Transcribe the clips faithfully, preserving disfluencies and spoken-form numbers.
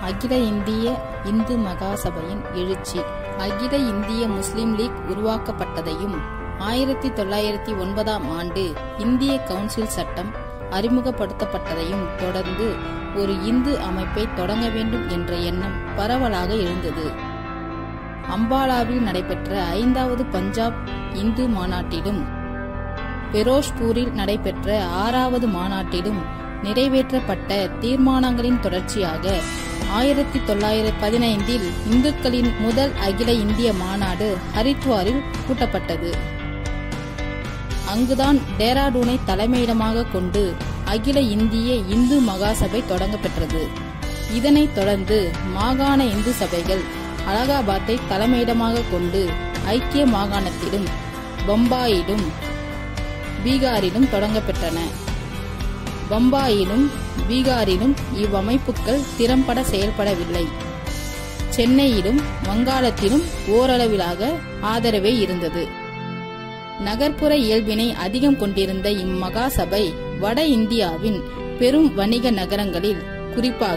அகில இந்திய இந்து மகாசபையின் எழுச்சி. அகில இந்திய முஸ்லிம் லீக் உருவாக்கப்பட்டதையும் ஆயிரத்தி தொள்ளாயிரத்தி ஒன்பதாம் ஆண்டு இந்திய கவுன்சில் சட்டம் அறிமுகப்படுத்தப்பட்டதையும் தொடர்ந்து ஒரு இந்து அமைப்பை தொடங்க வேண்டும் என்ற எண்ணம் பரவலாக எழுந்தது. அம்பாலாவில் நடைபெற்ற ஐந்தாவது பஞ்சாப் இந்து மாநாட்டிலும் பெரோஸ்பூரில் நடைபெற்ற ஆறாவது மாநாட்டிலும் நிறைவேற்றப்பட்ட தீர்மானங்களின் தொடர்ச்சியாக ஆயிரத்தி தொள்ளாயிரத்தி பதினைந்தில் இந்துக்களின் முதல் அகில இந்திய மாநாடு ஹரித்வாரில் கூட்டப்பட்டது. அங்குதான் டேராடூனை தலைமையிடமாக கொண்டு அகில இந்திய இந்து மகாசபை தொடங்கப்பெற்றது. இதனைத் தொடர்ந்து மாகாண இந்து சபைகள் அலகாபாத்தை தலைமையிடமாக கொண்டு ஐக்கிய மாகாணத்திலும் பம்பாயிலும் பீகாரிலும் தொடங்கப்பெற்றன. பம்பாயிலும் பீகாரிலும் இவ்வமைப்புகள் திறம்பட செயல்படவில்லை. சென்னையிலும் வங்காளத்திலும் ஓரளவிலாக ஆதரவே இருந்தது. நகர்ப்புற இயல்பினை அதிகம் கொண்டிருந்த இம்மகாசபை வட இந்தியாவின் பெரும் வணிக நகரங்களில், குறிப்பாக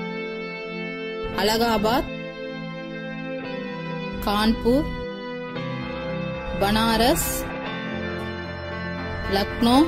அலகாபாத், கான்பூர், பனாரஸ், லக்னோ,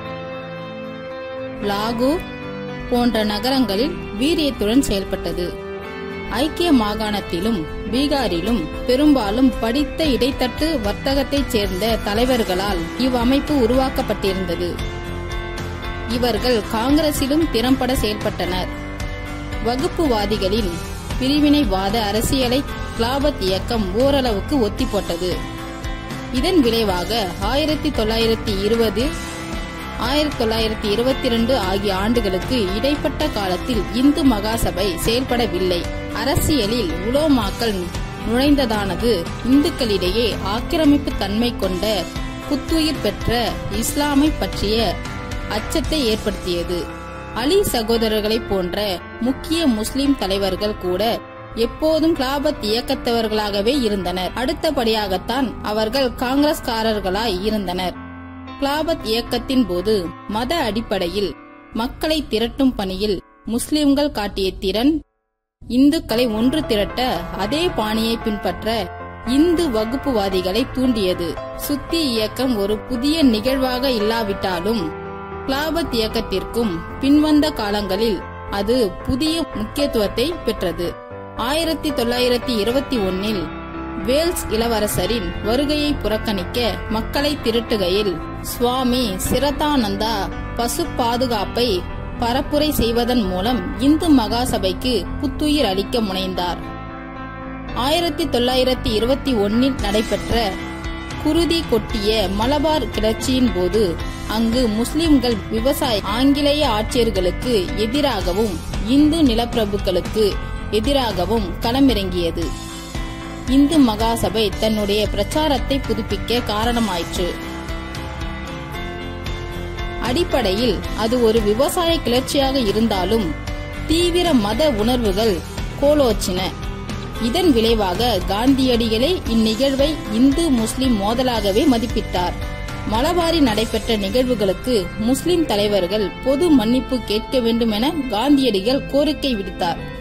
லாகூர் போன்ற நகரங்களில் வீரியத்துடன் செயல்பட்டது. ஐக்கிய மாகாணத்திலும் பீகாரிலும் பெரும்பாலும் படித்த இடைத்தட்டு வர்த்தகத்தைச் சேர்ந்த தலைவர்களால் இவ்வமைப்பு உருவாக்கப்பட்டிருந்தது. இவர்கள் காங்கிரசிலும் திறம்பட செயல்பட்டனர். வகுப்புவாதிகளின் பிரிவினைவாத அரசியலை கிலாபத் இயக்கம் ஓரளவுக்கு ஒத்தி போட்டது. இதன் விளைவாக ஆயிரத்தி தொள்ளாயிரத்தி இருபது ஆயிரத்தி தொள்ளாயிரத்தி இருபத்தி இரண்டு ஆகிய ஆண்டுகளுக்கு இடைப்பட்ட காலத்தில் இந்து மகாசபை செயல்படவில்லை. அரசியலில் உலோமாக்கல் நுழைந்ததானது இந்துக்களிடையே ஆக்கிரமிப்பு தன்மை கொண்ட புத்துயிர் பெற்ற இஸ்லாமை பற்றிய அச்சத்தை ஏற்படுத்தியது. அலி சகோதரர்களை போன்ற முக்கிய முஸ்லிம் தலைவர்கள் கூட எப்போதும் கிலாபத் இயக்கத்தவர்களாகவே இருந்தனர். அடுத்தபடியாகத்தான் அவர்கள் காங்கிரஸ்காரர்களாய் இருந்தனர். கிலாபத் இயக்கத்தின் போது மத அடிப்படையில் மக்களை திரட்டும் பணியில் முஸ்லிம்கள் காட்டிய திறன் இந்துக்களை ஒன்று திரட்ட அதே பாணியை பின்பற்ற இந்து வகுப்புவாதிகளை தூண்டியது. சுத்தி இயக்கம் ஒரு புதிய நிகழ்வாக இல்லாவிட்டாலும் கிலாபத் இயக்கத்திற்கும் பின்வந்த காலங்களில் அது புதிய முக்கியத்துவத்தை பெற்றது. ஆயிரத்தி தொள்ளாயிரத்தி இருபத்தி ஒன்னில் வேல்ஸ் இளவரசரின் வருகையை புறக்கணிக்க மக்களை திரட்டுகையில் சுவாமி சிரதானந்தா பசு பாதுகாப்பை பரப்புரை செய்வதன் மூலம் இந்து மகாசபைக்கு புத்துயிர் அளிக்க முனைந்தார். ஆயிரத்தி தொள்ளாயிரத்தி இருபத்தி ஒன்னில் நடைபெற்ற குருதி கொட்டிய மலபார் கிளர்ச்சியின் போது அங்கு முஸ்லிம்கள் விவசாய ஆங்கிலேய ஆட்சியர்களுக்கு எதிராகவும் இந்து நிலப்பிரபுக்களுக்கு எதிராகவும் களமிறங்கியது. இந்து மகாசபை தன்னுடைய பிரச்சாரத்தை புதுப்பிக்க காரணமாயிற்று. அடிப்படையில் அது ஒரு விவசாய கிளர்ச்சியாக இருந்தாலும் தீவிர மத உணர்வுகள் கோலோச்சின. இதன் விளைவாக காந்தியடிகளே இந்நிகழ்வை இந்து முஸ்லிம் மோதலாகவே மதிப்பிட்டார். மலபாரில் நடைபெற்ற நிகழ்வுகளுக்கு முஸ்லிம் தலைவர்கள் பொது மன்னிப்பு கேட்க வேண்டும் என காந்தியடிகள் கோரிக்கை விடுத்தார்.